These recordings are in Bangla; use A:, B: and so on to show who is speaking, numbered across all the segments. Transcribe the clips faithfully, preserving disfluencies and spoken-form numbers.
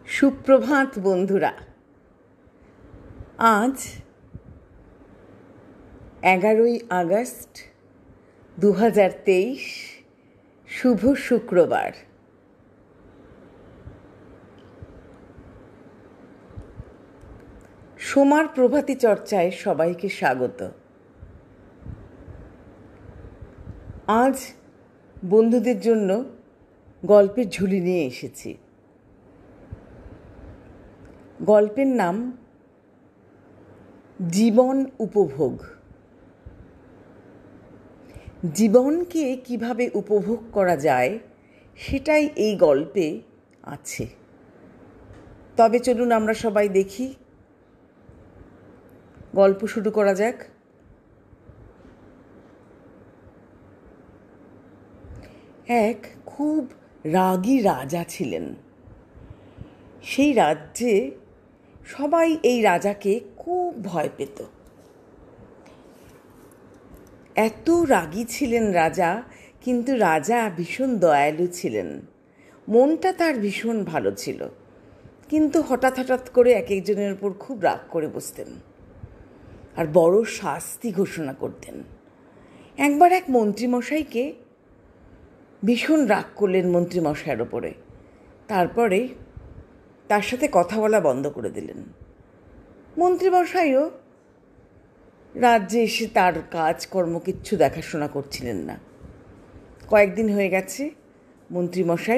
A: সুপ্রভাত বন্ধুরা। আজ এগারোই আগস্ট দু হাজার তেইশ, শুভ শুক্রবার। সোমার প্রভাতী চর্চায় সবাইকে স্বাগত। আজ বন্ধুদের জন্য গল্পের ঝুলি নিয়ে এসেছি। গল্পের নাম জীবন উপভোগ। জীবনকে কিভাবে উপভোগ করা যায় সেটাই এই গল্পে আছে। তবে চলুন আমরা সবাই দেখি, গল্প শুরু করা যাক। এক খুব রাগী রাজা ছিলেন। সেই রাজ্যে সবাই এই রাজাকে খুব ভয় পেত। এত রাগী ছিলেন রাজা, কিন্তু রাজা ভীষণ দয়ালু ছিলেন। মনটা তার ভীষণ ভালো ছিল, কিন্তু হঠাৎ হঠাৎ করে এক একজনের উপর খুব রাগ করে বসতেন আর বড় শাস্তি ঘোষণা করতেন। একবার এক মন্ত্রীমশাইকে ভীষণ রাগ করলেন মন্ত্রীমশাইয়ের ওপরে। তারপরে তার সাথে কথা বলা বন্ধ করে দিলেন। মন্ত্রীমশাইও রাজ্যে এসে তার কাজকর্ম কিচ্ছু দেখাশোনা করছিলেন না। কয়েকদিন হয়ে গেছে, মন্ত্রীমশাই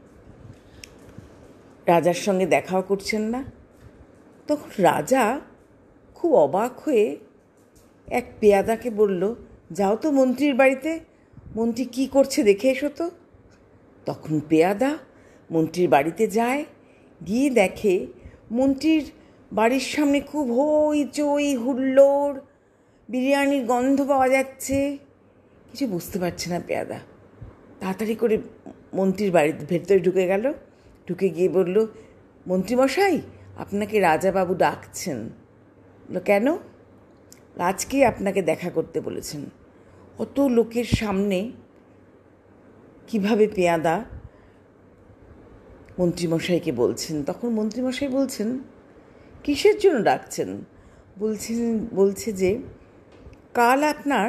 A: রাজার সঙ্গে দেখাও করছেন না। তখন রাজা খুব অবাক হয়ে এক পেয়াদাকে বলল, যাও তো মন্ত্রীর বাড়িতে, মন্ত্রী কি করছে দেখে এসো তো। তখন পেয়াদা মন্ত্রীর বাড়িতে যায়, গিয়ে দেখে মন্ত্রীর বাড়ির সামনে খুব হই চই হুল্লোড়, বিরিয়ানির গন্ধ পাওয়া যাচ্ছে। কিছু বুঝতে পারছে না পেয়াদা। তাড়াতাড়ি করে মন্ত্রীর বাড়ির ভেতরে ঢুকে গেল। ঢুকে গিয়ে বলল, মন্ত্রীমশাই, আপনাকে রাজাবাবু ডাকছেন। বলল, কেন? আজকে আপনাকে দেখা করতে বলেছেন। অত লোকের সামনে কিভাবে পেয়াদা মন্ত্রীমশাইকে বলছেন। তখন মন্ত্রীমশাই বলছেন, কিসের জন্য ডাকছেন? বলছেন বলছে যে কাল আপনার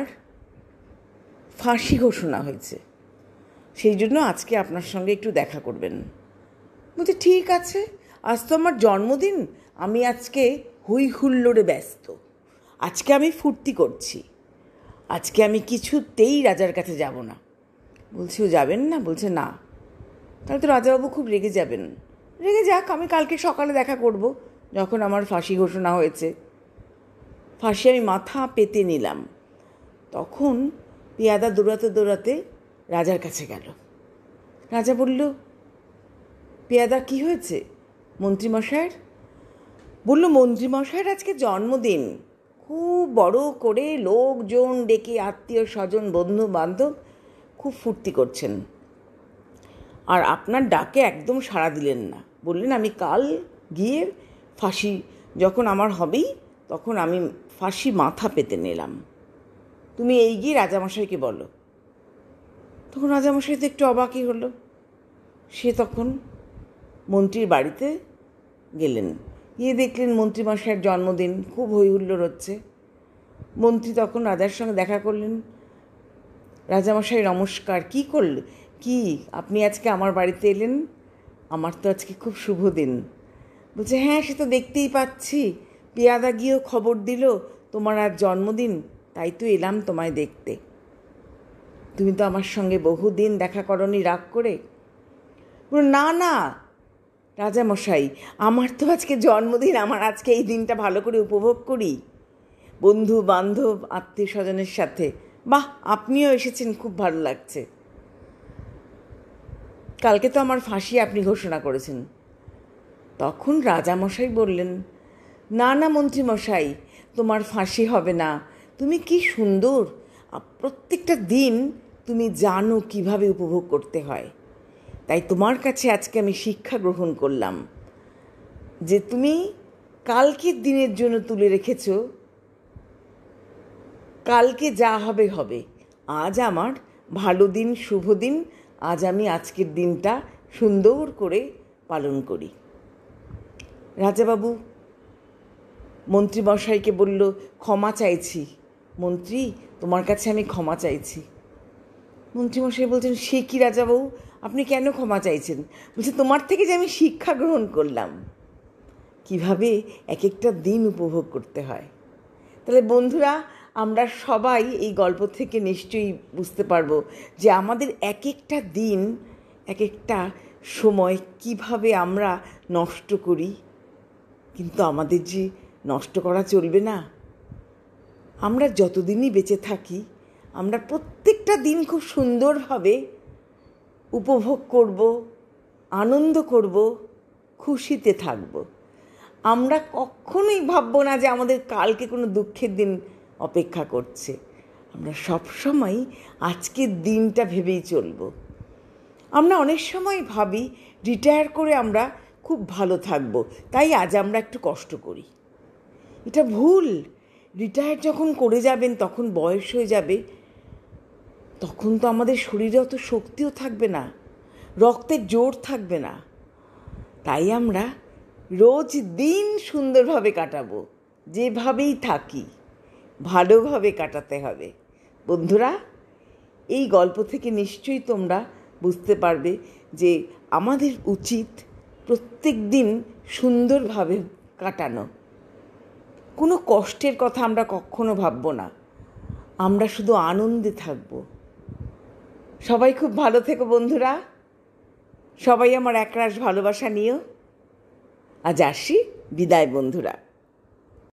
A: ফাঁসি ঘোষণা হয়েছে, সেই জন্য আজকে আপনার সঙ্গে একটু দেখা করবেন। বলছে, ঠিক আছে, আজ তো আমার জন্মদিন, আমি আজকে হই হুল্লোড়ে ব্যস্ত, আজকে আমি ফুর্তি করছি, আজকে আমি কিছুতেই রাজার কাছে যাব না। বলছে, ও যাবেন না? বলছে, না। তাহলে তো রাজাবাবু খুব রেগে যাবেন। রেগে যাক, আমি কালকে সকালে দেখা করব, যখন আমার ফাঁসি ঘোষণা হয়েছে। ফাঁসি আমি মাথা পেতে নিলাম। তখন পেয়াদা দৌড়াতে দৌড়াতে রাজার কাছে গেল। রাজা বলল, পেয়াদা কি হয়েছে মন্ত্রীমশাইয়ের? বলল, মন্ত্রীমশাইয়ের আজকে জন্মদিন, খুব বড় করে লোকজন ডেকে, আত্মীয় স্বজন বন্ধু বান্ধব খুব ফুর্তি করছেন, আর আপনার ডাকে একদম সাড়া দিলেন না। বললেন, আমি কাল গিয়ে ফাঁসি যখন আমার হবেই, তখন আমি ফাঁসি মাথা পেতে নিলাম। তুমি এই গিয়ে রাজামশাইকে বলো। তখন রাজামশাই তো একটু অবাকই হলো। সে তখন মন্ত্রীর বাড়িতে গেলেন, গিয়ে দেখলেন মন্ত্রীমশাইয়ের জন্মদিন, খুব হই হুল্লোড় হচ্ছে। মন্ত্রী তখন রাজার সঙ্গে দেখা করলেন। রাজামশাই নমস্কার। কি করল? কি আপনি আজকে আমার বাড়িতে এলেন? আমার তো আজকে খুব শুভ দিন। বলছে, হ্যাঁ, সে তো দেখতেই পাচ্ছি, পেয়াদা গিয়েও খবর দিল তোমার আজ জন্মদিন, তাই তো এলাম তোমায় দেখতে। তুমি তো আমার সঙ্গে বহুদিন দেখা করনি রাগ করে। বলল, না না রাজামশাই, আমার তো আজকে জন্মদিন, আমার আজকে এই দিনটা ভালো করে উপভোগ করি বন্ধু বান্ধব আত্মীয় স্বজনের সাথে। বাহ, আপনিও এসেছেন, খুব ভালো লাগছে। কালকে তো আমার ফাঁসি আপনি ঘোষণা করেছেন। তখন রাজামশাই বললেন, না না মন্ত্রীমশাই, তোমার ফাঁসি হবে না। তুমি কি সুন্দর, প্রত্যেকটা দিন তুমি জানো কিভাবে উপভোগ করতে হয়, তাই তোমার কাছে আজকে আমি শিক্ষা গ্রহণ করলাম যে তুমি কালকের দিনের জন্য তুলে রেখেছ, কালকে যা হবে হবে। আজ আমার ভালো দিন, শুভ দিন, আজ আমি আজকের দিনটা সুন্দর করে পালন করি। রাজাবাবু মন্ত্রীমশাইকে বলল, ক্ষমা চাইছি মন্ত্রী, তোমার কাছে আমি ক্ষমা চাইছি। মন্ত্রীমশাই বলছেন, সে কি রাজাবাবু, আপনি কেন ক্ষমা চাইছেন? বলছে, তোমার থেকে যে আমি শিক্ষা গ্রহণ করলাম কিভাবে এক একটা দিন উপভোগ করতে হয়। তাহলে বন্ধুরা, আমরা সবাই এই গল্প থেকে নিশ্চয়ই বুঝতে পারবো যে আমাদের এক একটা দিন, এক একটা সময় কিভাবে আমরা নষ্ট করি। কিন্তু আমাদের যে নষ্ট করা চলবে না। আমরা যতদিনই বেঁচে থাকি আমরা প্রত্যেকটা দিন খুব সুন্দরভাবে উপভোগ করব, আনন্দ করব, খুশিতে থাকব। আমরা কখনোই ভাববো না যে আমাদের কালকে কোনো দুঃখের দিন অপেক্ষা করছে। আমরা সবসময় আজকের দিনটা ভেবেই চলব। আমরা অনেক সময় ভাবি রিটায়ার করে আমরা খুব ভালো থাকবো, তাই আজ আমরা একটু কষ্ট করি। এটা ভুল। রিটায়ার যখন করে যাবেন তখন বয়স হয়ে যাবে, তখন তো আমাদের শরীরে অত শক্তিও থাকবে না, রক্তের জোর থাকবে না। তাই আমরা রোজ দিন সুন্দরভাবে কাটাবো, যেভাবেই থাকি ভালোভাবে কাটাতে হবে। বন্ধুরা, এই গল্প থেকে নিশ্চয়ই তোমরা বুঝতে পারবে যে আমাদের উচিত প্রত্যেক দিন সুন্দরভাবে কাটানো। কোনো কষ্টের কথা আমরা কখনো ভাববো না, আমরা শুধু আনন্দে থাকব। সবাই খুব ভালো থেকো বন্ধুরা, সবাই আমার একরাশ ভালোবাসা নিও। আজ আসি, বিদায় বন্ধুরা।